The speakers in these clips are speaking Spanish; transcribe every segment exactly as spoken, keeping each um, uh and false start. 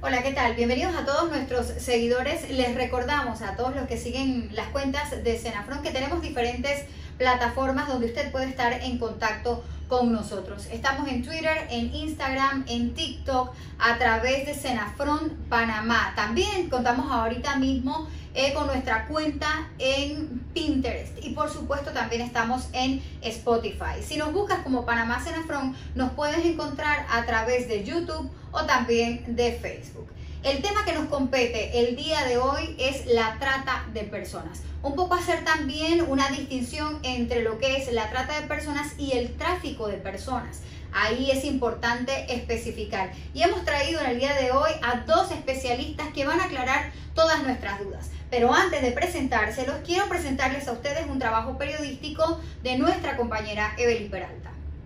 Hola, ¿qué tal? Bienvenidos a todos nuestros seguidores. Les recordamos a todos los que siguen las cuentas de Senafron que tenemos diferentes plataformas donde usted puede estar en contacto con nosotros. Estamos en Twitter, en Instagram, en TikTok, a través de Senafron Panamá. También contamos ahorita mismo eh, con nuestra cuenta en Pinterest y por supuesto también estamos en Spotify. Si nos buscas como Panamá Senafron, nos puedes encontrar a través de YouTube o también de Facebook. El tema que nos compete el día de hoy es la trata de personas. Un poco hacer también una distinción entre lo que es la trata de personas y el tráfico de personas. Ahí es importante especificar. Y hemos traído en el día de hoy a dos especialistas que van a aclarar todas nuestras dudas. Pero antes de presentárselos, quiero presentarles a ustedes un trabajo periodístico de nuestra compañera Evelyn Peralta.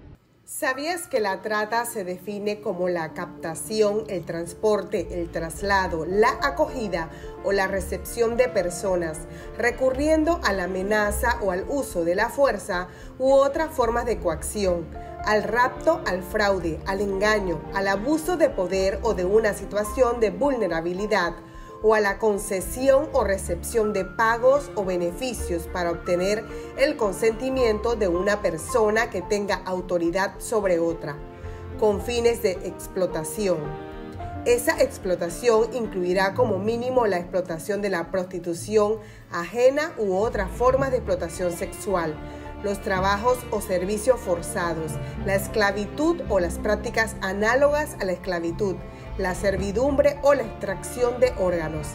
¿Sabías que la trata se define como la captación, el transporte, el traslado, la acogida o la recepción de personas, recurriendo a la amenaza o al uso de la fuerza u otras formas de coacción, al rapto, al fraude, al engaño, al abuso de poder o de una situación de vulnerabilidad, o a la concesión o recepción de pagos o beneficios para obtener el consentimiento de una persona que tenga autoridad sobre otra, con fines de explotación? Esa explotación incluirá como mínimo la explotación de la prostitución ajena u otras formas de explotación sexual, los trabajos o servicios forzados, la esclavitud o las prácticas análogas a la esclavitud, la servidumbre o la extracción de órganos.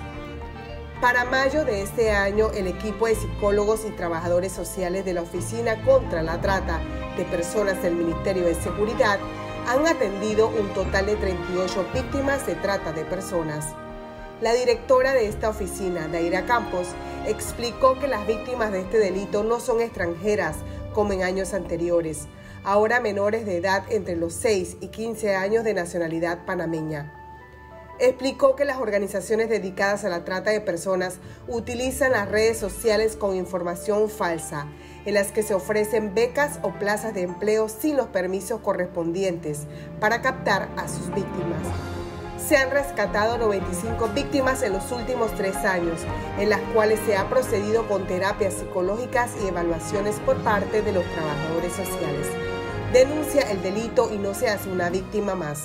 Para mayo de este año, el equipo de psicólogos y trabajadores sociales de la Oficina contra la Trata de Personas del Ministerio de Seguridad han atendido un total de treinta y ocho víctimas de trata de personas. La directora de esta oficina, Daira Campos, explicó que las víctimas de este delito no son extranjeras como en años anteriores, ahora menores de edad entre los seis y quince años de nacionalidad panameña. Explicó que las organizaciones dedicadas a la trata de personas utilizan las redes sociales con información falsa, en las que se ofrecen becas o plazas de empleo sin los permisos correspondientes para captar a sus víctimas. Se han rescatado noventa y cinco víctimas en los últimos tres años, en las cuales se ha procedido con terapias psicológicas y evaluaciones por parte de los trabajadores sociales. Denuncia el delito y no se hace una víctima más.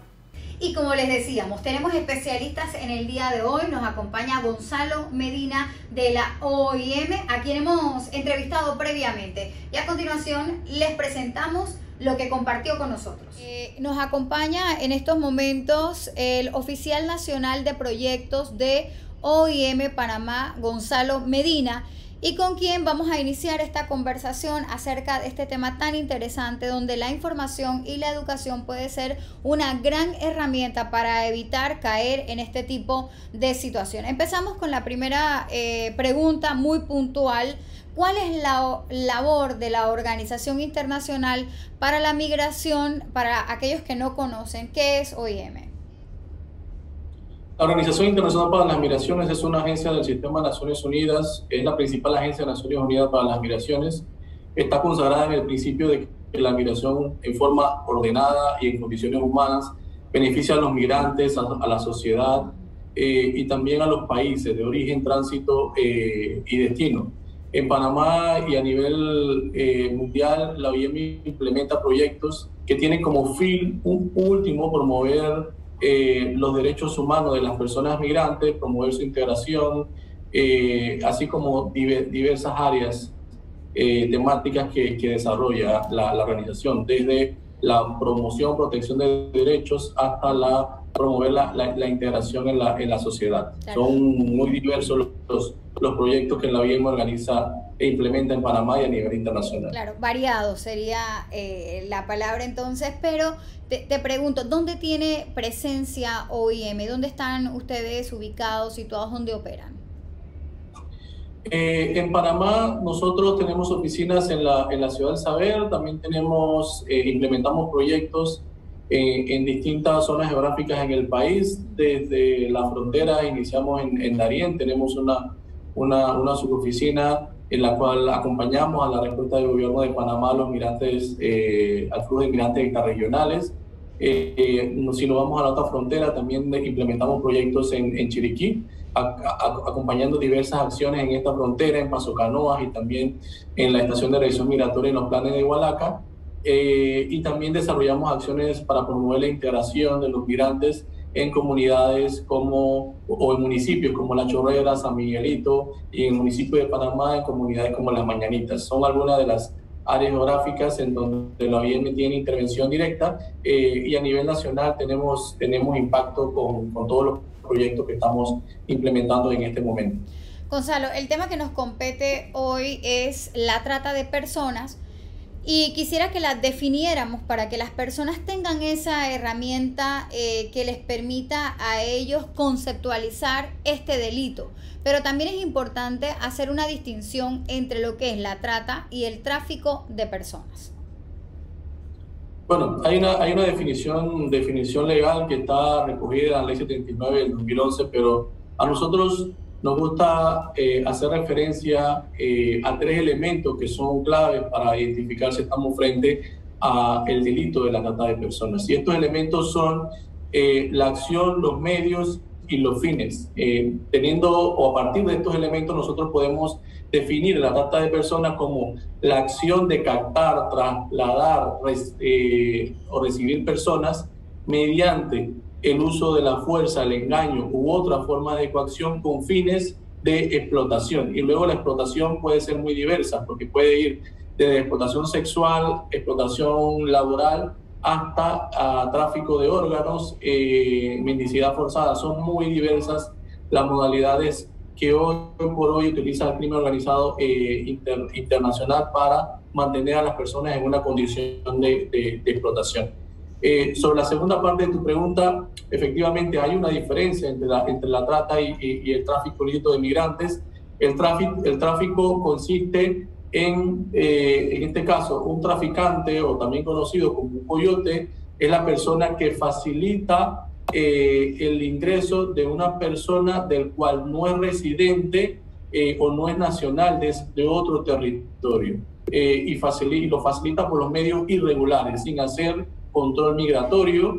Y como les decíamos, tenemos especialistas en el día de hoy. Nos acompaña Gonzalo Medina de la O I M, a quien hemos entrevistado previamente. Y a continuación les presentamos lo que compartió con nosotros. Eh, nos acompaña en estos momentos el oficial nacional de proyectos de O I M Panamá, Gonzalo Medina, y con quien vamos a iniciar esta conversación acerca de este tema tan interesante, donde la información y la educación puede ser una gran herramienta para evitar caer en este tipo de situaciones. Empezamos con la primera eh, pregunta muy puntual. ¿Cuál es la labor de la Organización Internacional para la Migración para aquellos que no conocen? ¿Qué es O I M? La Organización Internacional para las Migraciones es una agencia del Sistema de Naciones Unidas, es la principal agencia de Naciones Unidas para las Migraciones. Está consagrada en el principio de que la migración en forma ordenada y en condiciones humanas beneficia a los migrantes, a, a la sociedad eh, y también a los países de origen, tránsito eh, y destino. En Panamá y a nivel eh, mundial, la O I M implementa proyectos que tienen como fin un último promover Eh, los derechos humanos de las personas migrantes, promover su integración, eh, así como diver, diversas áreas eh, temáticas que, que desarrolla la, la organización, desde la promoción, protección de derechos hasta la promover la, la, la integración en la, en la sociedad. Claro. Son muy diversos los, los proyectos que la O I M organiza e implementa en Panamá y a nivel internacional. Claro, variado sería eh, la palabra entonces, pero te, te pregunto, ¿dónde tiene presencia O I M? ¿Dónde están ustedes ubicados, situados, dónde operan? Eh, en Panamá nosotros tenemos oficinas en la, en la Ciudad del Saber, también tenemos, eh, implementamos proyectos en, en distintas zonas geográficas en el país. Desde la frontera iniciamos en, en Darién, tenemos una, una, una suboficina en la cual acompañamos a la respuesta del gobierno de Panamá a los migrantes, eh, al flujo de migrantes interregionales. Eh, eh, si nos vamos a la otra frontera, también implementamos proyectos en, en Chiriquí, a, a, acompañando diversas acciones en esta frontera, en Paso Canoas y también en la estación de revisión migratoria en los planes de Hualaca. Eh, y también desarrollamos acciones para promover la integración de los migrantes en comunidades como, o en municipios como La Chorrera, San Miguelito, y en el municipio de Panamá en comunidades como Las Mañanitas. Son algunas de las áreas geográficas en donde la O I M tiene intervención directa, eh, y a nivel nacional tenemos, tenemos impacto con, con todos los proyectos que estamos implementando en este momento. Gonzalo, el tema que nos compete hoy es la trata de personas. Y quisiera que la definiéramos para que las personas tengan esa herramienta eh, que les permita a ellos conceptualizar este delito. Pero también es importante hacer una distinción entre lo que es la trata y el tráfico de personas. Bueno, hay una, hay una definición, definición legal que está recogida en la ley setenta y nueve del dos mil once, pero a nosotros nos gusta eh, hacer referencia eh, a tres elementos que son claves para identificar si estamos frente al delito de la trata de personas. Y estos elementos son eh, la acción, los medios y los fines. Eh, teniendo o a partir de estos elementos nosotros podemos definir la trata de personas como la acción de captar, trasladar res, eh, o recibir personas mediante el uso de la fuerza, el engaño u otra forma de coacción con fines de explotación. Y luego la explotación puede ser muy diversa, porque puede ir desde explotación sexual, explotación laboral, hasta a tráfico de órganos, eh, mendicidad forzada. Son muy diversas las modalidades que hoy por hoy utiliza el crimen organizado eh, inter, internacional para mantener a las personas en una condición de, de, de explotación. Eh, sobre la segunda parte de tu pregunta, efectivamente hay una diferencia entre la, entre la trata y, y, y el tráfico ilícito de migrantes. El tráfico, el tráfico consiste en, eh, en este caso, un traficante, o también conocido como un coyote, es la persona que facilita eh, el ingreso de una persona del cual no es residente eh, o no es nacional de, de otro territorio, eh, y, facilita, y lo facilita por los medios irregulares, sin hacer control migratorio,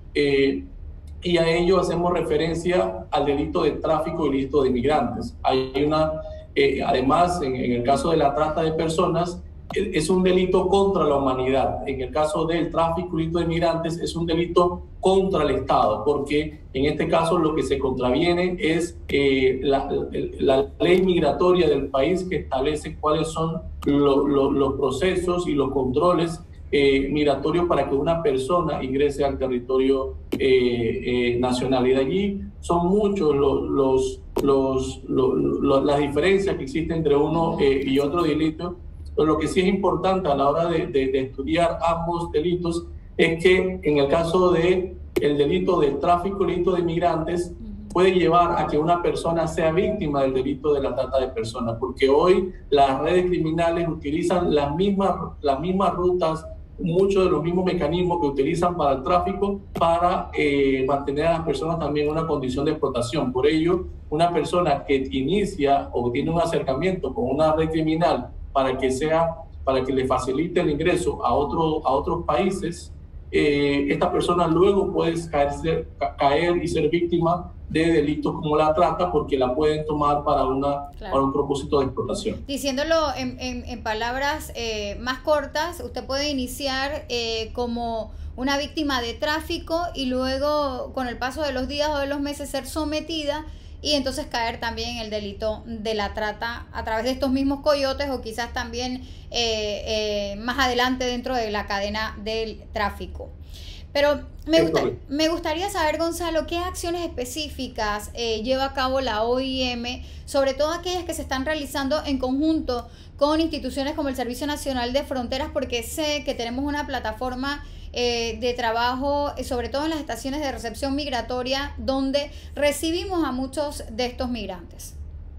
eh, y a ello hacemos referencia al delito de tráfico ilícito de migrantes. Hay una, eh, además, en, en el caso de la trata de personas, eh, es un delito contra la humanidad. En el caso del tráfico ilícito de migrantes, es un delito contra el Estado, porque en este caso lo que se contraviene es eh, la, la ley migratoria del país, que establece cuáles son lo, lo, los procesos y los controles Eh, migratorio para que una persona ingrese al territorio eh, eh, nacional. Y de allí son muchos los, los, los, los, los, las diferencias que existen entre uno eh, y otro delito. Pero lo que sí es importante a la hora de, de, de estudiar ambos delitos es que en el caso del delito del tráfico ilícito de migrantes puede llevar a que una persona sea víctima del delito de la trata de personas, porque hoy las redes criminales utilizan las mismas, las mismas rutas, muchos de los mismos mecanismos que utilizan para el tráfico, para eh, mantener a las personas también en una condición de explotación. Por ello, una persona que inicia o tiene un acercamiento con una red criminal para que, sea, para que le facilite el ingreso a, otro, a otros países, eh, esta persona luego puede caer, ser, caer y ser víctima de delitos como la trata, porque la pueden tomar para, una, claro. para un propósito de explotación. Diciéndolo en, en, en palabras eh, más cortas, usted puede iniciar eh, como una víctima de tráfico y luego, con el paso de los días o de los meses, ser sometida y entonces caer también en el delito de la trata a través de estos mismos coyotes, o quizás también eh, eh, más adelante dentro de la cadena del tráfico. Pero me, gusta, me gustaría saber, Gonzalo, qué acciones específicas eh, lleva a cabo la O I M, sobre todo aquellas que se están realizando en conjunto con instituciones como el Servicio Nacional de Fronteras, porque sé que tenemos una plataforma eh, de trabajo, sobre todo en las estaciones de recepción migratoria, donde recibimos a muchos de estos migrantes.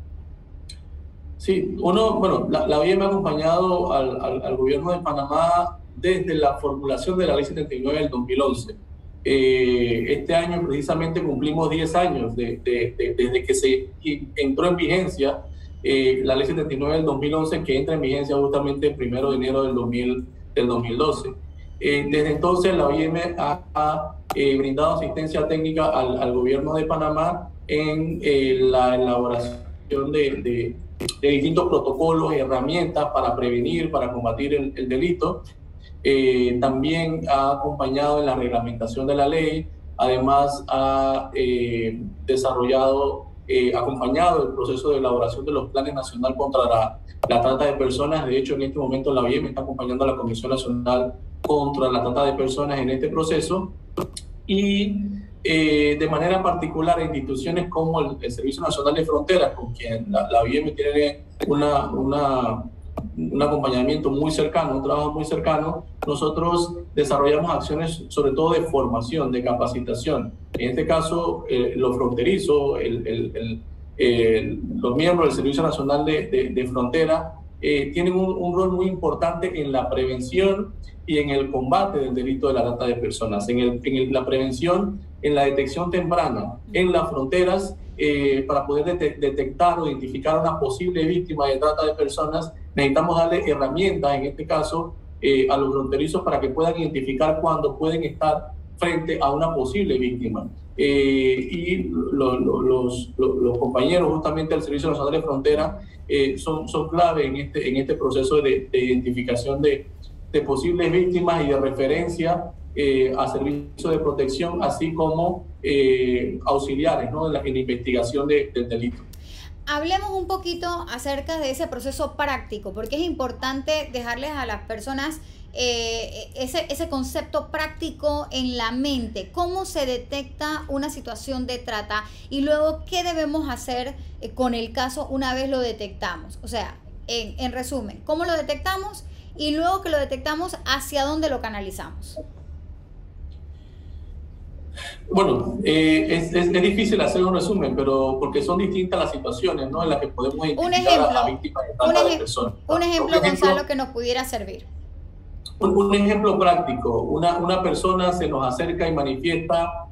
Sí, uno, bueno, la, la O I M ha acompañado al, al, al gobierno de Panamá desde la formulación de la ley setenta y nueve del dos mil once. Eh, este año precisamente cumplimos diez años de, de, de, desde que se entró en vigencia eh, la ley setenta y nueve del dos mil once, que entra en vigencia justamente el primero de enero del, dos mil, del dos mil doce. Eh, desde entonces la O I M ha, ha eh, brindado asistencia técnica al, al gobierno de Panamá en eh, la elaboración de, de, de distintos protocolos y herramientas para prevenir, para combatir el, el delito. Eh, también ha acompañado en la reglamentación de la ley, además ha eh, desarrollado, eh, acompañado el proceso de elaboración de los planes nacional contra la, la trata de personas. De hecho, en este momento la O I M está acompañando a la Comisión Nacional contra la trata de personas en este proceso, y eh, de manera particular instituciones como el, el Servicio Nacional de Fronteras, con quien la, la O I M tiene una, una, un acompañamiento muy cercano, un trabajo muy cercano. Nosotros desarrollamos acciones sobre todo de formación, de capacitación. En este caso, eh, los fronterizos, el, el, el, el, los miembros del Servicio Nacional de, de, de Frontera eh, tienen un, un rol muy importante en la prevención y en el combate del delito de la trata de personas, en, el, en el, la prevención, en la detección temprana en las fronteras, eh, para poder de, detectar o identificar a una posible víctima de trata de personas. Necesitamos darle herramientas, en este caso, eh, a los fronterizos para que puedan identificar cuándo pueden estar frente a una posible víctima. Eh, y lo, lo, los, los, los compañeros justamente del Servicio Nacional de Frontera eh, son, son clave en este, en este proceso de, de identificación de, de posibles víctimas y de referencia eh, a servicios de protección, así como eh, auxiliares, ¿no?, en, la, en la investigación de, del delito. Hablemos un poquito acerca de ese proceso práctico, porque es importante dejarles a las personas eh, ese, ese concepto práctico en la mente. ¿Cómo se detecta una situación de trata? Y luego, ¿qué debemos hacer eh, con el caso una vez lo detectamos? O sea, en, en resumen, ¿cómo lo detectamos? Y luego que lo detectamos, ¿hacia dónde lo canalizamos? Bueno, eh, es, es, es difícil hacer un resumen, pero porque son distintas las situaciones, ¿no?, en las que podemos identificar un ejemplo, a víctimas de trata un de personas. Un ejemplo, Gonzalo, que nos pudiera servir. Un, un ejemplo práctico. Una, una persona se nos acerca y manifiesta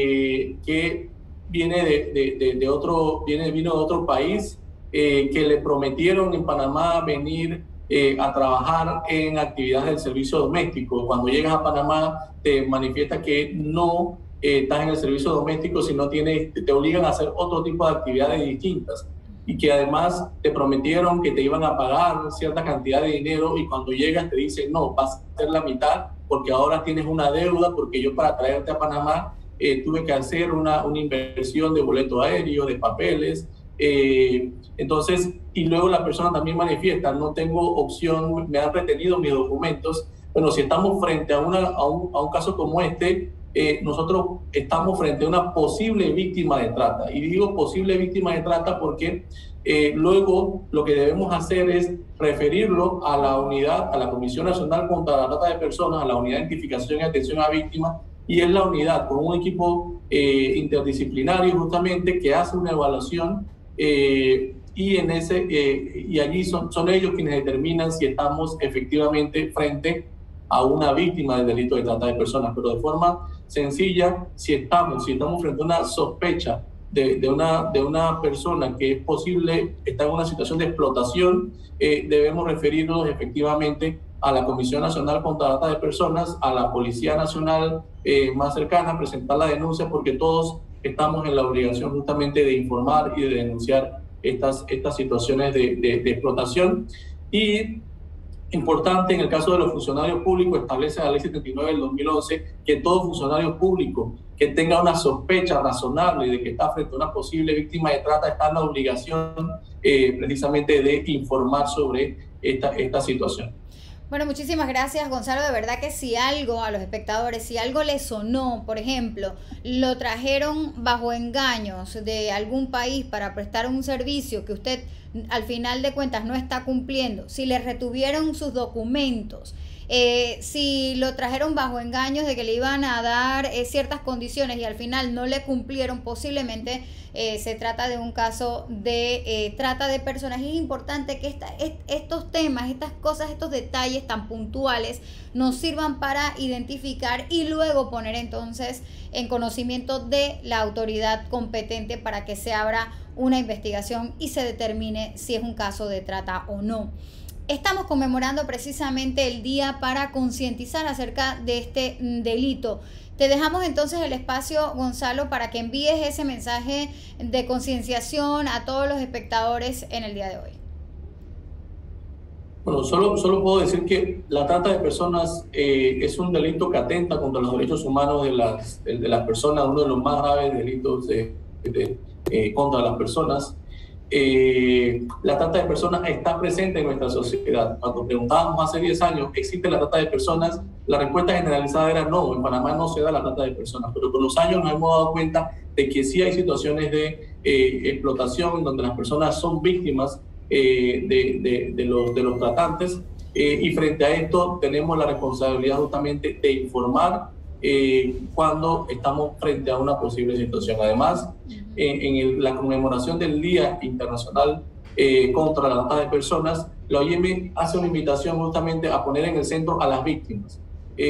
eh, que viene de, de, de, de otro, viene, vino de otro país, eh, que le prometieron en Panamá venir Eh, a trabajar en actividades del servicio doméstico. Cuando llegas a Panamá te manifiesta que no eh, estás en el servicio doméstico, sino tienes, te obligan a hacer otro tipo de actividades distintas, y que además te prometieron que te iban a pagar cierta cantidad de dinero, y cuando llegas te dicen no, vas a hacer la mitad porque ahora tienes una deuda, porque yo para traerte a Panamá eh, tuve que hacer una, una inversión de boleto aéreo, de papeles. Eh, entonces, y luego la persona también manifiesta, no tengo opción, me han retenido mis documentos. Bueno, si estamos frente a, una, a, un, a un caso como este, eh, nosotros estamos frente a una posible víctima de trata. Y digo posible víctima de trata porque eh, luego lo que debemos hacer es referirlo a la unidad, a la Comisión Nacional contra la Trata de Personas, a la Unidad de Identificación y Atención a Víctimas, y es la unidad con un equipo eh, interdisciplinario justamente que hace una evaluación. Eh, y, en ese, eh, y allí son, son ellos quienes determinan si estamos efectivamente frente a una víctima del delito de trata de personas. Pero de forma sencilla, si estamos, si estamos frente a una sospecha de, de, una, de una persona que es posible, está en una situación de explotación, eh, debemos referirnos efectivamente a la Comisión Nacional contra la Trata de Personas, a la Policía Nacional eh, más cercana, presentar la denuncia, porque todos estamos en la obligación justamente de informar y de denunciar estas, estas situaciones de, de, de explotación. Y importante, en el caso de los funcionarios públicos, establece la ley setenta y nueve del dos mil once que todo funcionario público que tenga una sospecha razonable de que está frente a una posible víctima de trata está en la obligación eh, precisamente de informar sobre esta, esta situación. Bueno, muchísimas gracias, Gonzalo. De verdad que si algo a los espectadores, si algo les sonó, por ejemplo, lo trajeron bajo engaños de algún país para prestar un servicio que usted al final de cuentas no está cumpliendo, si le retuvieron sus documentos, eh, si lo trajeron bajo engaños de que le iban a dar eh, ciertas condiciones y al final no le cumplieron, posiblemente eh, se trata de un caso de eh, trata de personas. Y es importante que esta, est estos temas, estas cosas, estos detalles tan puntuales nos sirvan para identificar y luego poner entonces en conocimiento de la autoridad competente para que se abra una investigación y se determine si es un caso de trata o no. estamos conmemorando precisamente el día para concientizar acerca de este delito. Te dejamos entonces el espacio, Gonzalo, para que envíes ese mensaje de concienciación a todos los espectadores en el día de hoy. Bueno, solo, solo puedo decir que la trata de personas eh, es un delito que atenta contra los derechos humanos de las, de, de las personas, uno de los más graves delitos de, de, eh, contra las personas. Eh, la trata de personas está presente en nuestra sociedad. Cuando preguntábamos hace diez años, ¿existe la trata de personas? La respuesta generalizada era no, en Panamá no se da la trata de personas, pero con los años nos hemos dado cuenta de que sí hay situaciones de eh, explotación en donde las personas son víctimas eh, de, de, de, los, de los tratantes eh, y frente a esto tenemos la responsabilidad justamente de informar eh, cuando estamos frente a una posible situación. Además, en, en el, la conmemoración del Día Internacional eh, contra la Trata de Personas, la O I M hace una invitación justamente a poner en el centro a las víctimas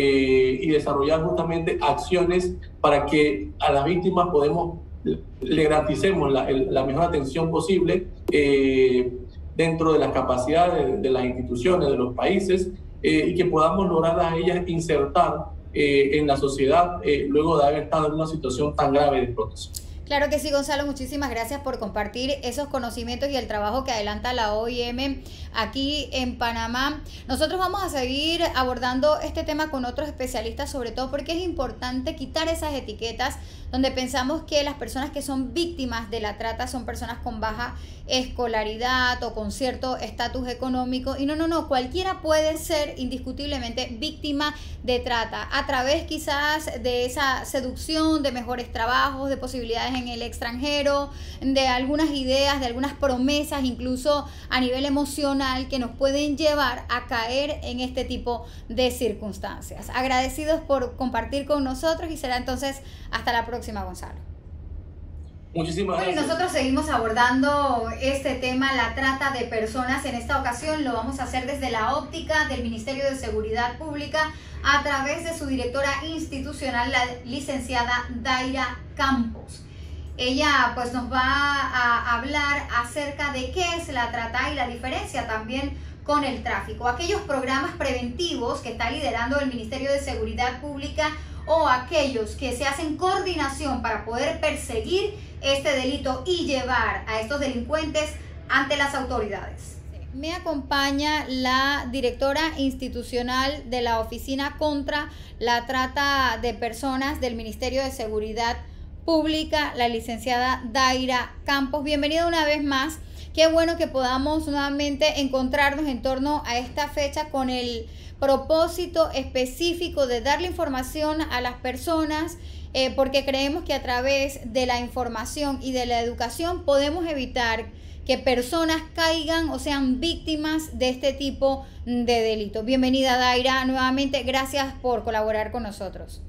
eh, y desarrollar justamente acciones para que a las víctimas podemos, le garanticemos la, el, la mejor atención posible eh, dentro de las capacidades de, de las instituciones, de los países eh, y que podamos lograr a ellas insertar eh, en la sociedad eh, luego de haber estado en una situación tan grave de explotación. Claro que sí, Gonzalo, muchísimas gracias por compartir esos conocimientos y el trabajo que adelanta la O I M aquí en Panamá. Nosotros vamos a seguir abordando este tema con otros especialistas, sobre todo porque es importante quitar esas etiquetas donde pensamos que las personas que son víctimas de la trata son personas con baja escolaridad o con cierto estatus económico. Y no, no, no, cualquiera puede ser indiscutiblemente víctima de trata a través quizás de esa seducción, de mejores trabajos, de posibilidades en el extranjero, de algunas ideas, de algunas promesas, incluso a nivel emocional, que nos pueden llevar a caer en este tipo de circunstancias. Agradecidos por compartir con nosotros y será entonces hasta la próxima, Gonzalo. Muchísimas bueno, gracias. Y nosotros seguimos abordando este tema, la trata de personas. En esta ocasión lo vamos a hacer desde la óptica del Ministerio de Seguridad Pública a través de su directora institucional, la licenciada Daira Campos. Ella pues nos va a hablar acerca de qué es la trata y la diferencia también con el tráfico. Aquellos programas preventivos que está liderando el Ministerio de Seguridad Pública o aquellos que se hacen coordinación para poder perseguir este delito y llevar a estos delincuentes ante las autoridades. Me acompaña la directora institucional de la Oficina contra la Trata de Personas del Ministerio de Seguridad Pública, la licenciada Daira Campos. Bienvenida una vez más. Qué bueno que podamos nuevamente encontrarnos en torno a esta fecha con el propósito específico de darle información a las personas, eh, porque creemos que a través de la información y de la educación podemos evitar que personas caigan o sean víctimas de este tipo de delitos. Bienvenida, Daira, nuevamente. Gracias por colaborar con nosotros.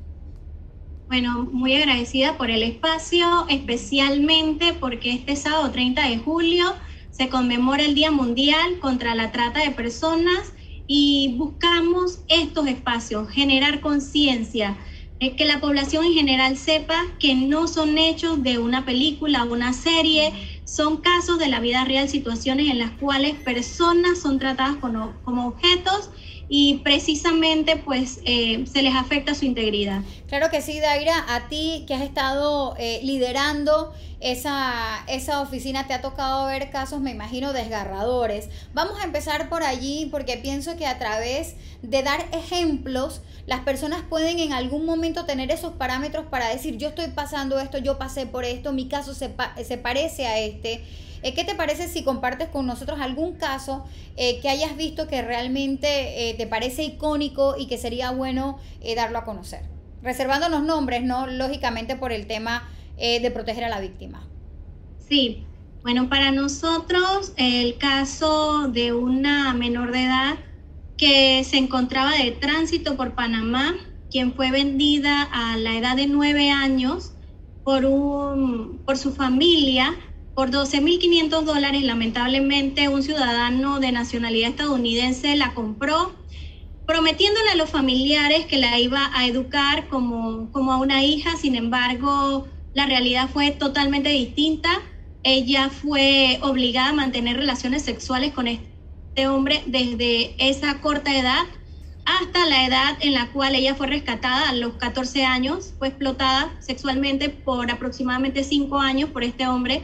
Bueno, muy agradecida por el espacio, especialmente porque este sábado treinta de julio se conmemora el Día Mundial contra la Trata de Personas y buscamos estos espacios, generar conciencia, eh, que la población en general sepa que no son hechos de una película o una serie, son casos de la vida real, situaciones en las cuales personas son tratadas como, como objetos y precisamente pues eh, se les afecta su integridad. Claro que sí, Daira, a ti que has estado eh, liderando esa, esa oficina, te ha tocado ver casos, me imagino, desgarradores. Vamos a empezar por allí porque pienso que a través de dar ejemplos, las personas pueden en algún momento tener esos parámetros para decir, yo estoy pasando esto, yo pasé por esto, mi caso se, pa se parece a este. Eh, ¿Qué te parece si compartes con nosotros algún caso eh, que hayas visto que realmente eh, te parece icónico y que sería bueno eh, darlo a conocer? Reservándonos nombres, ¿no? Lógicamente por el tema eh, de proteger a la víctima. Sí, bueno, para nosotros el caso de una menor de edad que se encontraba de tránsito por Panamá, quien fue vendida a la edad de nueve años por, un, por su familia, por doce mil quinientos dólares. Lamentablemente un ciudadano de nacionalidad estadounidense la compró, prometiéndole a los familiares que la iba a educar como, como a una hija. Sin embargo, la realidad fue totalmente distinta. Ella fue obligada a mantener relaciones sexuales con este, este hombre desde esa corta edad hasta la edad en la cual ella fue rescatada a los catorce años, fue explotada sexualmente por aproximadamente cinco años por este hombre.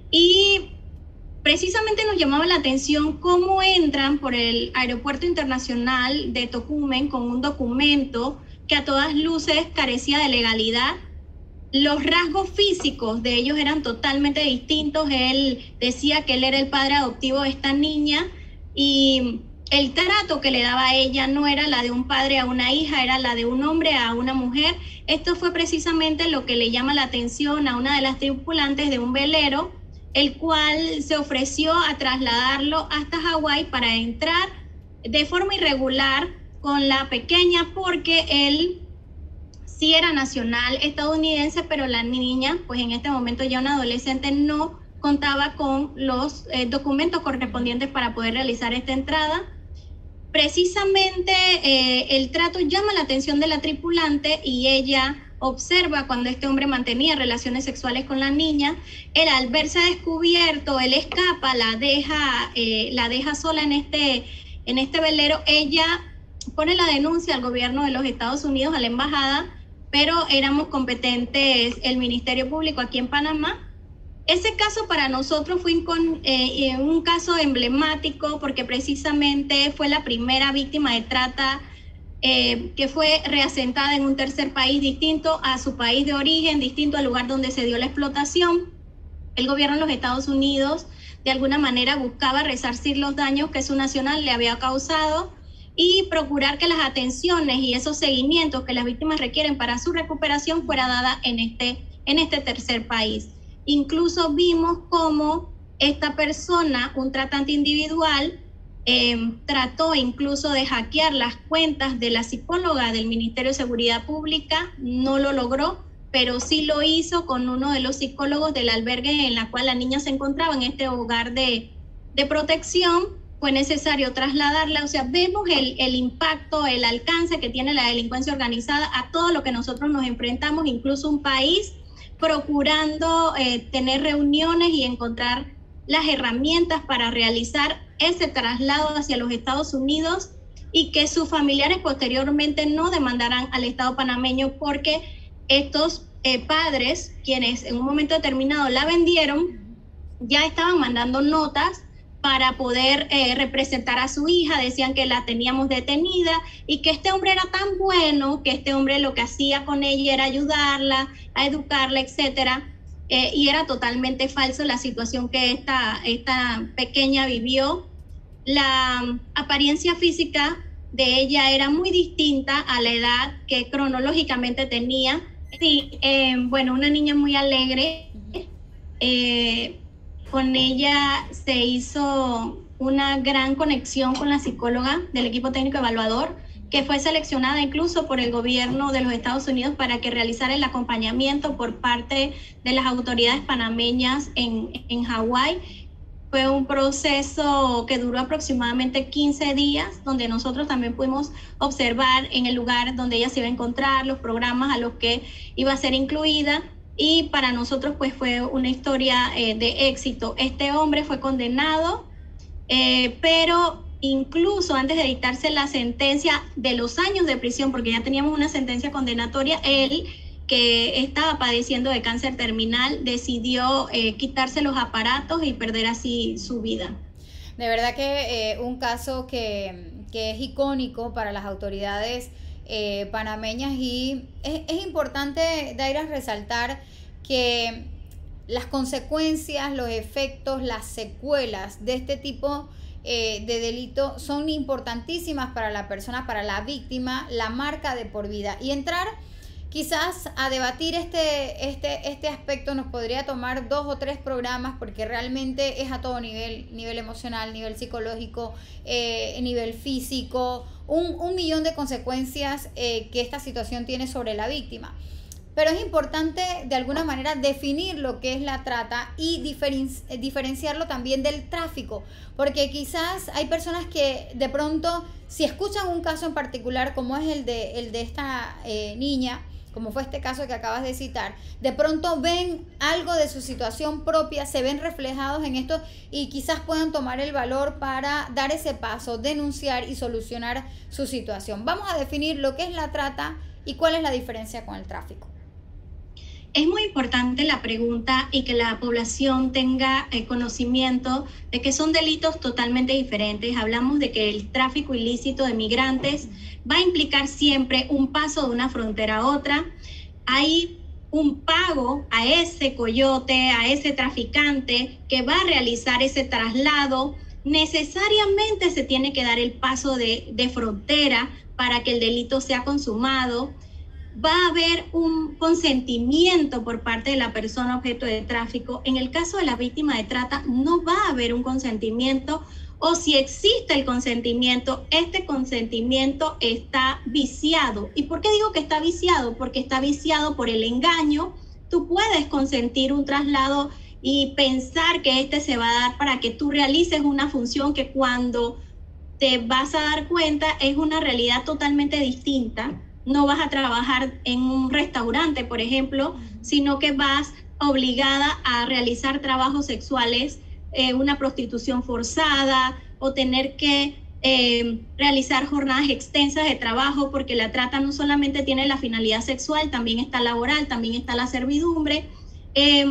Y precisamente nos llamaba la atención cómo entran por el aeropuerto internacional de Tocumen con un documento que a todas luces carecía de legalidad. Los rasgos físicos de ellos eran totalmente distintos. Él decía que él era el padre adoptivo de esta niña y el trato que le daba a ella no era la de un padre a una hija, era la de un hombre a una mujer. Esto fue precisamente lo que le llama la atención a una de las tripulantes de un velero, el cual se ofreció a trasladarlo hasta Hawái para entrar de forma irregular con la pequeña, porque él sí era nacional estadounidense, pero la niña, pues en este momento ya una adolescente, no contaba con los eh, documentos correspondientes para poder realizar esta entrada. Precisamente eh, el trato llama la atención de la tripulante y ella observa cuando este hombre mantenía relaciones sexuales con la niña. Él, al verse descubierto, él escapa, la deja, eh, la deja sola en este, en este velero. Ella pone la denuncia al gobierno de los Estados Unidos, a la embajada, pero éramos competentes el Ministerio Público aquí en Panamá. Ese caso para nosotros fue un, eh, un caso emblemático porque precisamente fue la primera víctima de trata eh, que fue reasentada en un tercer país distinto a su país de origen, distinto al lugar donde se dio la explotación. El gobierno de los Estados Unidos de alguna manera buscaba resarcir los daños que su nacional le había causado y procurar que las atenciones y esos seguimientos que las víctimas requieren para su recuperación fuera dada en este, en este tercer país. Incluso vimos cómo esta persona, un tratante individual, eh, trató incluso de hackear las cuentas de la psicóloga del Ministerio de Seguridad Pública. No lo logró, pero sí lo hizo con uno de los psicólogos del albergue en la cual la niña se encontraba, en este hogar de, de protección. Fue necesario trasladarla. O sea, vemos el, el impacto, el alcance que tiene la delincuencia organizada a todo lo que nosotros nos enfrentamos, incluso un país procurando eh, tener reuniones y encontrar las herramientas para realizar ese traslado hacia los Estados Unidos y que sus familiares posteriormente no demandarán al Estado panameño, porque estos eh, padres, quienes en un momento determinado la vendieron, ya estaban mandando notas para poder eh, representar a su hija. Decían que la teníamos detenida y que este hombre era tan bueno, que este hombre lo que hacía con ella era ayudarla, a educarla, etcétera. Eh, y era totalmente falso la situación que esta, esta pequeña vivió. La apariencia física de ella era muy distinta a la edad que cronológicamente tenía. Sí, eh, bueno, una niña muy alegre. Eh, Con ella se hizo una gran conexión con la psicóloga del equipo técnico evaluador, que fue seleccionada incluso por el gobierno de los Estados Unidos para que realizara el acompañamiento por parte de las autoridades panameñas en, en Hawái. Fue un proceso que duró aproximadamente quince días, donde nosotros también pudimos observar en el lugar donde ella se iba a encontrar, los programas a los que iba a ser incluida. Y para nosotros pues fue una historia eh, de éxito. Este hombre fue condenado, eh, pero incluso antes de dictarse la sentencia de los años de prisión, porque ya teníamos una sentencia condenatoria, él, que estaba padeciendo de cáncer terminal, decidió eh, quitarse los aparatos y perder así su vida. De verdad que eh, un caso que, que es icónico para las autoridades Eh, panameñas, y es, es importante, Daira, resaltar que las consecuencias, los efectos, las secuelas de este tipo eh, de delito son importantísimas para la persona, para la víctima, la marca de por vida. Y entrar quizás a debatir este, este, este aspecto nos podría tomar dos o tres programas, porque realmente es a todo nivel, nivel emocional, nivel psicológico, eh, nivel físico, un, un millón de consecuencias eh, que esta situación tiene sobre la víctima. Pero es importante de alguna manera definir lo que es la trata y diferen, diferenciarlo también del tráfico, porque quizás hay personas que de pronto, si escuchan un caso en particular como es el de, el de esta eh, niña, como fue este caso que acabas de citar, de pronto ven algo de su situación propia, se ven reflejados en esto y quizás puedan tomar el valor para dar ese paso, denunciar y solucionar su situación. Vamos a definir lo que es la trata y cuál es la diferencia con el tráfico. Es muy importante la pregunta y que la población tenga eh, conocimiento de que son delitos totalmente diferentes. Hablamos de que el tráfico ilícito de migrantes va a implicar siempre un paso de una frontera a otra. Hay un pago a ese coyote, a ese traficante que va a realizar ese traslado. Necesariamente se tiene que dar el paso de, de frontera para que el delito sea consumado. Va a haber un consentimiento por parte de la persona objeto de tráfico. En el caso de la víctima de trata, no va a haber un consentimiento, o si existe el consentimiento, este consentimiento está viciado. ¿Y por qué digo que está viciado? Porque está viciado por el engaño. Tú puedes consentir un traslado y pensar que este se va a dar para que tú realices una función que cuando te vas a dar cuenta es una realidad totalmente distinta. No vas a trabajar en un restaurante, por ejemplo, sino que vas obligada a realizar trabajos sexuales, eh, una prostitución forzada o tener que eh, realizar jornadas extensas de trabajo, porque la trata no solamente tiene la finalidad sexual, también está laboral, también está la servidumbre. Eh,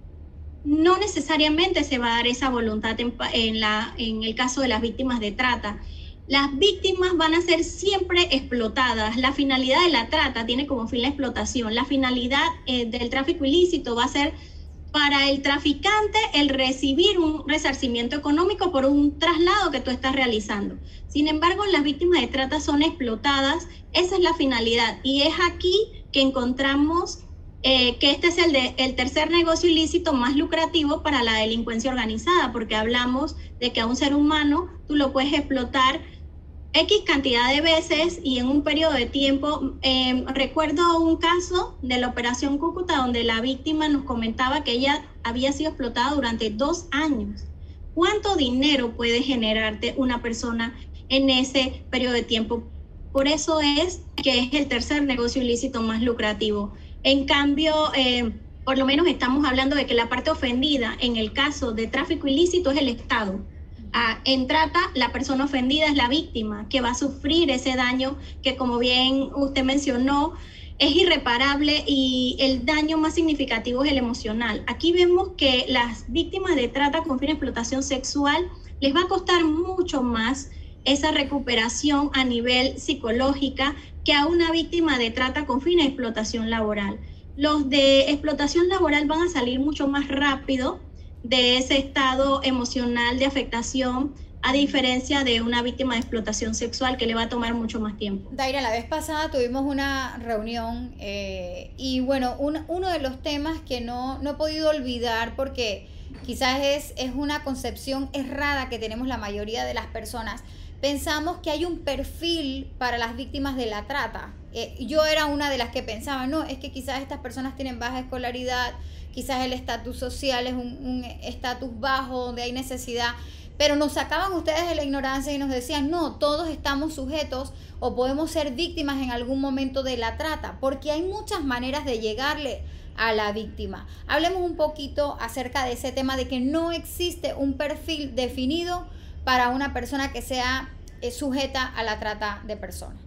no necesariamente se va a dar esa voluntad en, en, la, en el caso de las víctimas de trata. Las víctimas van a ser siempre explotadas. La finalidad de la trata tiene como fin la explotación. La finalidad eh, del tráfico ilícito va a ser para el traficante el recibir un resarcimiento económico por un traslado que tú estás realizando. Sin embargo, las víctimas de trata son explotadas. Esa es la finalidad. Y es aquí que encontramos eh, que este es el, de, el tercer negocio ilícito más lucrativo para la delincuencia organizada, porque hablamos de que a un ser humano tú lo puedes explotar X cantidad de veces y en un periodo de tiempo. Eh, recuerdo un caso de la Operación Cúcuta donde la víctima nos comentaba que ella había sido explotada durante dos años. ¿Cuánto dinero puede generarte una persona en ese periodo de tiempo? Por eso es que es el tercer negocio ilícito más lucrativo. En cambio, eh, por lo menos estamos hablando de que la parte ofendida en el caso de tráfico ilícito es el Estado. Ah, en trata, la persona ofendida es la víctima, que va a sufrir ese daño que, como bien usted mencionó, es irreparable, y el daño más significativo es el emocional. Aquí vemos que las víctimas de trata con fin de explotación sexual les va a costar mucho más esa recuperación a nivel psicológica que a una víctima de trata con fin de explotación laboral. Los de explotación laboral van a salir mucho más rápido de ese estado emocional de afectación, a diferencia de una víctima de explotación sexual que le va a tomar mucho más tiempo. Daira, la vez pasada tuvimos una reunión eh, y bueno, un, uno de los temas que no, no he podido olvidar, porque quizás es, es una concepción errada que tenemos la mayoría de las personas. Pensamos que hay un perfil para las víctimas de la trata. Eh, yo era una de las que pensaba, no, es que quizás estas personas tienen baja escolaridad, quizás el estatus social es un estatus bajo donde hay necesidad, pero nos sacaban ustedes de la ignorancia y nos decían, no, todos estamos sujetos o podemos ser víctimas en algún momento de la trata, porque hay muchas maneras de llegarle a la víctima. Hablemos un poquito acerca de ese tema de que no existe un perfil definido para una persona que sea eh, sujeta a la trata de personas.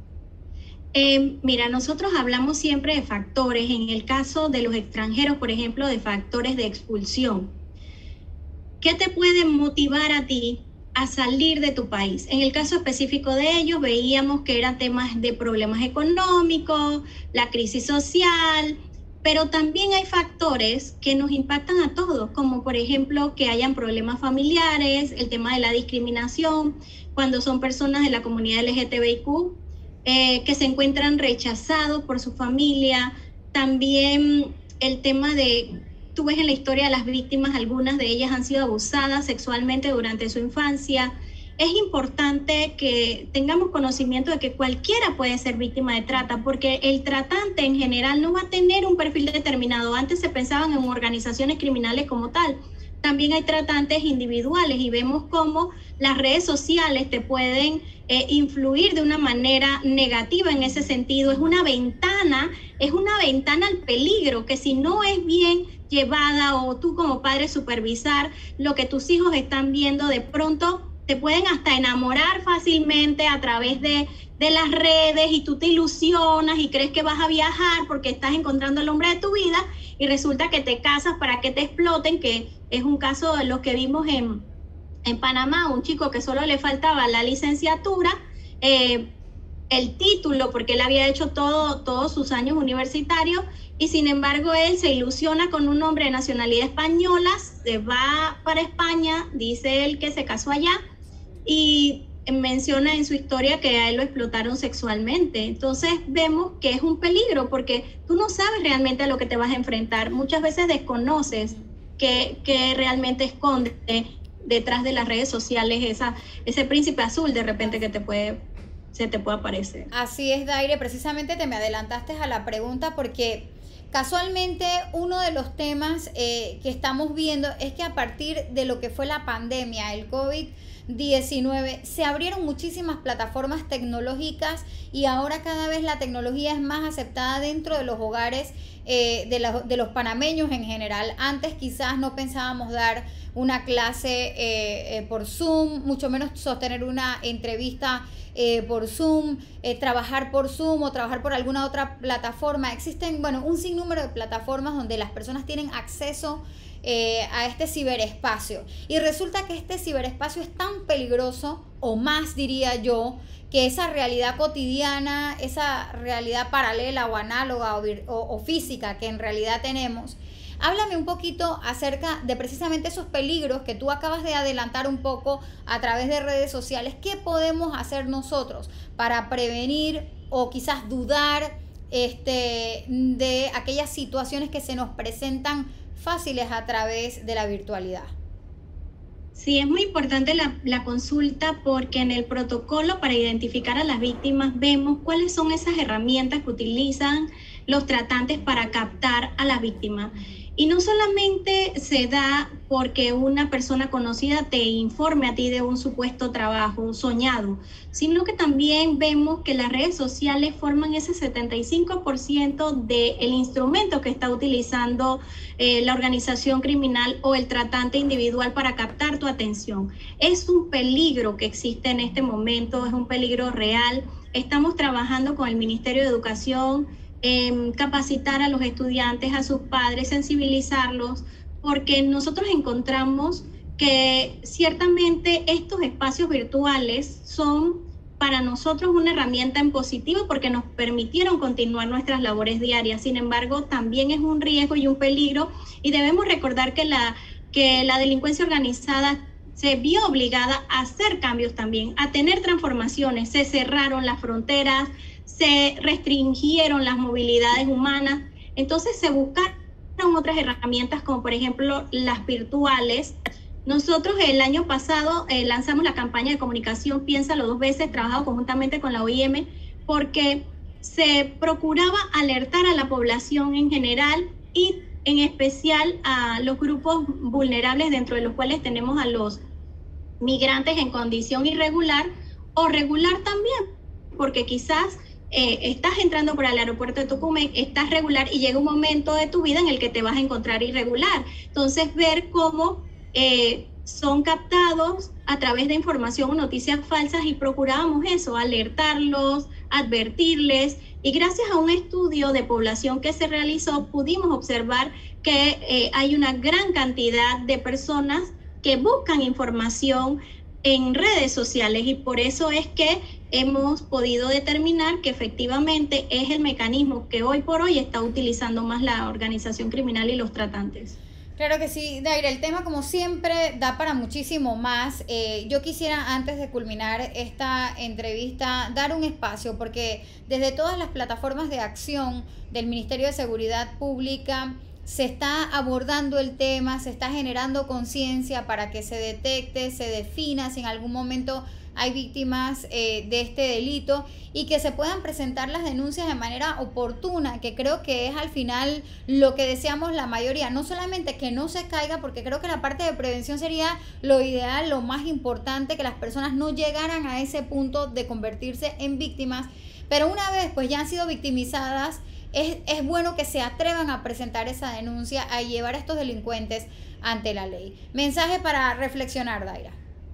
Eh, mira, nosotros hablamos siempre de factores. En el caso de los extranjeros, por ejemplo, de factores de expulsión. ¿Qué te puede motivar a ti a salir de tu país? En el caso específico de ellos, veíamos que eran temas de problemas económicos, la crisis social, pero también hay factores que nos impactan a todos, como por ejemplo que hayan problemas familiares, el tema de la discriminación, cuando son personas de la comunidad L G T B I Q, Eh, que se encuentran rechazados por su familia. También el tema de, tú ves en la historia de las víctimas, algunas de ellas han sido abusadas sexualmente durante su infancia. Es importante que tengamos conocimiento de que cualquiera puede ser víctima de trata, porque el tratante en general no va a tener un perfil determinado. Antes se pensaban en organizaciones criminales como tal, también hay tratantes individuales y vemos cómo las redes sociales te pueden eh, influir de una manera negativa en ese sentido. Es una ventana, es una ventana al peligro que si no es bien llevada o tú como padre supervisar lo que tus hijos están viendo, de pronto te pueden hasta enamorar fácilmente a través de, de las redes y tú te ilusionas y crees que vas a viajar porque estás encontrando al hombre de tu vida y resulta que te casas para que te exploten, que es un caso de los que vimos en, en Panamá, un chico que solo le faltaba la licenciatura, eh, el título, porque él había hecho todo, todos sus años universitarios y sin embargo él se ilusiona con un hombre de nacionalidad española, se va para España, dice él que se casó allá y menciona en su historia que a él lo explotaron sexualmente. Entonces vemos que es un peligro porque tú no sabes realmente a lo que te vas a enfrentar. Muchas veces desconoces que, que realmente esconde detrás de las redes sociales esa, ese príncipe azul de repente que te puede, se te puede aparecer. Así es, Daire, precisamente te me adelantaste a la pregunta porque casualmente uno de los temas eh, que estamos viendo es que a partir de lo que fue la pandemia, el COVID diecinueve, se abrieron muchísimas plataformas tecnológicas y ahora cada vez la tecnología es más aceptada dentro de los hogares eh, de, la, de los panameños en general. Antes quizás no pensábamos dar una clase eh, eh, por Zoom, mucho menos sostener una entrevista eh, por Zoom, eh, trabajar por Zoom o trabajar por alguna otra plataforma. Existen, bueno, un sinnúmero de plataformas donde las personas tienen acceso Eh, a este ciberespacio y resulta que este ciberespacio es tan peligroso o más diría yo que esa realidad cotidiana, esa realidad paralela o análoga o, o, o física que en realidad tenemos. Háblame un poquito acerca de precisamente esos peligros que tú acabas de adelantar un poco a través de redes sociales. ¿Qué podemos hacer nosotros para prevenir o quizás dudar este, de aquellas situaciones que se nos presentan fáciles a través de la virtualidad? Sí, es muy importante la, la consulta porque en el protocolo para identificar a las víctimas vemos cuáles son esas herramientas que utilizan los tratantes para captar a la víctima. Y no solamente se da porque una persona conocida te informe a ti de un supuesto trabajo soñado, sino que también vemos que las redes sociales forman ese setenta y cinco por ciento del instrumento que está utilizando eh, la organización criminal o el tratante individual para captar tu atención. Es un peligro que existe en este momento, es un peligro real. Estamos trabajando con el Ministerio de Educación, Eh, capacitar a los estudiantes, a sus padres, sensibilizarlos, porque nosotros encontramos que ciertamente estos espacios virtuales son para nosotros una herramienta en positivo porque nos permitieron continuar nuestras labores diarias. Sin embargo, también es un riesgo y un peligro y debemos recordar que la, que la delincuencia organizada se vio obligada a hacer cambios también, a tener transformaciones. Se cerraron las fronteras, se restringieron las movilidades humanas, entonces se buscaron otras herramientas como por ejemplo las virtuales. Nosotros el año pasado eh, lanzamos la campaña de comunicación Piénsalo dos veces, trabajado conjuntamente con la O I M, porque se procuraba alertar a la población en general y en especial a los grupos vulnerables, dentro de los cuales tenemos a los migrantes en condición irregular o regular también, porque quizás Eh, estás entrando por el aeropuerto de Tocumen, estás regular y llega un momento de tu vida en el que te vas a encontrar irregular. Entonces, ver cómo eh, son captados a través de información o noticias falsas y procurábamos eso, alertarlos, advertirles y gracias a un estudio de población que se realizó pudimos observar que eh, hay una gran cantidad de personas que buscan información en redes sociales y por eso es que hemos podido determinar que efectivamente es el mecanismo que hoy por hoy está utilizando más la organización criminal y los tratantes. Claro que sí, Daire, el tema como siempre da para muchísimo más. Eh, yo quisiera antes de culminar esta entrevista dar un espacio porque desde todas las plataformas de acción del Ministerio de Seguridad Pública se está abordando el tema, se está generando conciencia para que se detecte, se defina si en algún momento hay víctimas eh, de este delito y que se puedan presentar las denuncias de manera oportuna, que creo que es al final lo que deseamos la mayoría. No solamente que no se caiga, porque creo que la parte de prevención sería lo ideal, lo más importante, que las personas no llegaran a ese punto de convertirse en víctimas, pero una vez pues ya han sido victimizadas, es, es bueno que se atrevan a presentar esa denuncia, a llevar a estos delincuentes ante la ley. Mensaje para reflexionar, Daira.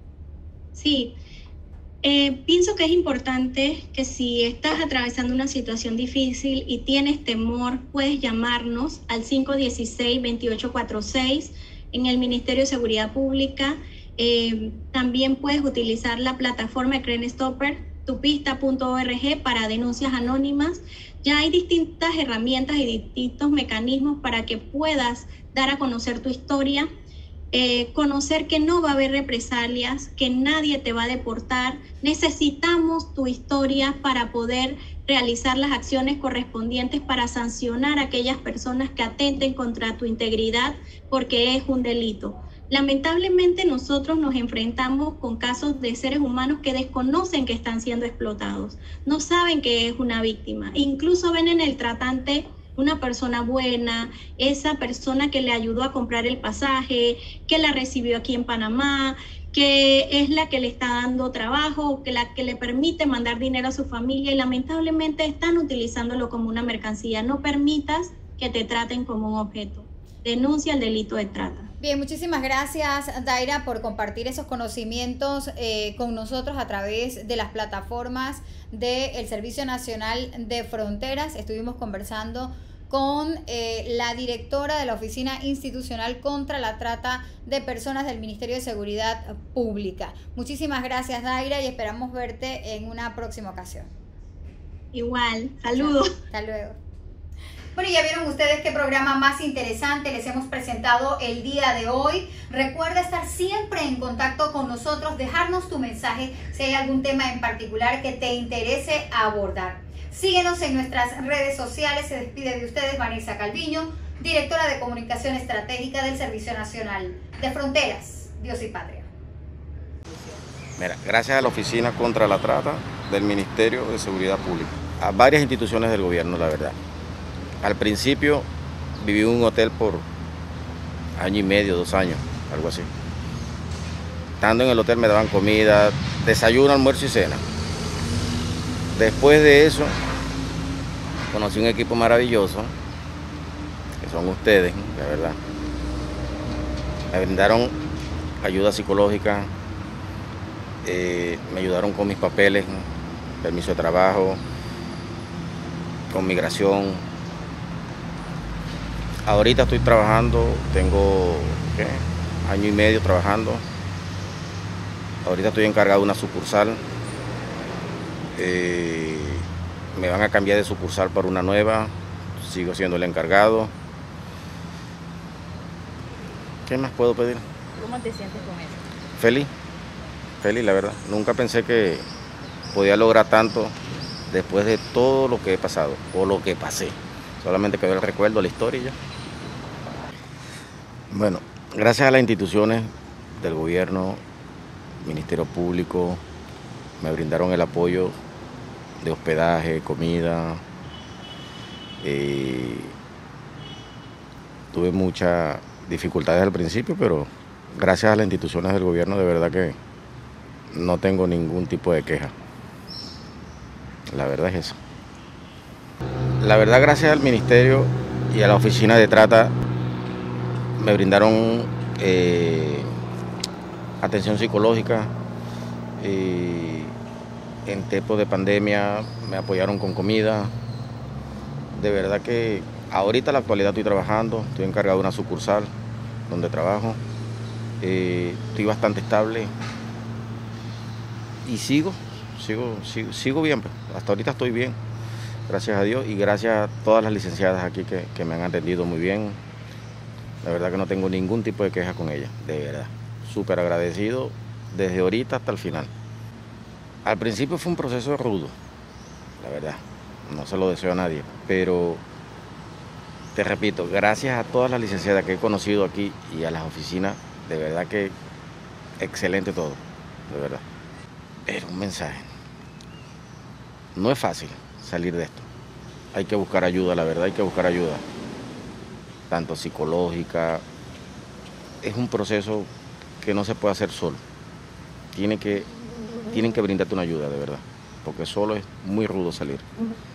Sí, eh, pienso que es importante que si estás atravesando una situación difícil y tienes temor, puedes llamarnos al cinco uno seis, dos ocho cuatro seis en el Ministerio de Seguridad Pública. Eh, también puedes utilizar la plataforma de Crime Stopper, tupista punto org, para denuncias anónimas. Ya hay distintas herramientas y distintos mecanismos para que puedas dar a conocer tu historia. Eh, conocer que no va a haber represalias, que nadie te va a deportar. Necesitamos tu historia para poder realizar las acciones correspondientes para sancionar a aquellas personas que atenten contra tu integridad, porque es un delito. Lamentablemente nosotros nos enfrentamos con casos de seres humanos que desconocen que están siendo explotados, no saben que es una víctima, incluso ven en el tratante una persona buena, esa persona que le ayudó a comprar el pasaje, que la recibió aquí en Panamá, que es la que le está dando trabajo, que la que le permite mandar dinero a su familia, y lamentablemente están utilizándolo como una mercancía. No permitas que te traten como un objeto. Denuncia el delito de trata. Bien, muchísimas gracias, Daira, por compartir esos conocimientos eh, con nosotros a través de las plataformas del Servicio Nacional de Fronteras. Estuvimos conversando con eh, la directora de la Oficina Institucional contra la Trata de Personas del Ministerio de Seguridad Pública. Muchísimas gracias, Daira, y esperamos verte en una próxima ocasión. Igual, saludos. Hasta luego. Bueno, ya vieron ustedes qué programa más interesante les hemos presentado el día de hoy. Recuerda estar siempre en contacto con nosotros, dejarnos tu mensaje si hay algún tema en particular que te interese abordar. Síguenos en nuestras redes sociales. Se despide de ustedes Vanessa Calviño, directora de Comunicación Estratégica del Servicio Nacional de Fronteras. Dios y Patria. Mira, gracias a la Oficina contra la Trata del Ministerio de Seguridad Pública, a varias instituciones del gobierno, la verdad. Al principio viví en un hotel por año y medio, dos años, algo así. Estando en el hotel me daban comida, desayuno, almuerzo y cena. Después de eso, conocí un equipo maravilloso, que son ustedes, la verdad. Me brindaron ayuda psicológica, eh, me ayudaron con mis papeles, permiso de trabajo, con migración. Ahorita estoy trabajando, tengo ¿qué? año y medio trabajando. Ahorita estoy encargado de una sucursal. Eh, me van a cambiar de sucursal para una nueva. Sigo siendo el encargado. ¿Qué más puedo pedir? ¿Cómo te sientes con eso? Feliz, feliz, la verdad. Nunca pensé que podía lograr tanto después de todo lo que he pasado o lo que pasé. Solamente quedó el recuerdo, la historia y ya. Bueno, gracias a las instituciones del gobierno, Ministerio Público, me brindaron el apoyo de hospedaje, comida. Eh, tuve muchas dificultades al principio, pero gracias a las instituciones del gobierno de verdad que no tengo ningún tipo de queja. La verdad es eso. La verdad, gracias al Ministerio y a la Oficina de Trata, me brindaron eh, atención psicológica. Eh, en tiempos de pandemia me apoyaron con comida. De verdad que ahorita en la actualidad estoy trabajando, estoy encargado de una sucursal donde trabajo. Eh, estoy bastante estable y sigo, sigo, sigo, sigo bien. Pues. Hasta ahorita estoy bien. Gracias a Dios y gracias a todas las licenciadas aquí que, que me han atendido muy bien. La verdad que no tengo ningún tipo de queja con ellas, de verdad. Súper agradecido desde ahorita hasta el final. Al principio fue un proceso rudo, la verdad. No se lo deseo a nadie, pero te repito, gracias a todas las licenciadas que he conocido aquí y a las oficinas, de verdad que excelente todo, de verdad. Era un mensaje. No es fácil salir de esto. Hay que buscar ayuda, la verdad, hay que buscar ayuda. Tanto psicológica. Es un proceso que no se puede hacer solo. Tiene que, tienen que brindarte una ayuda, de verdad. Porque solo es muy rudo salir.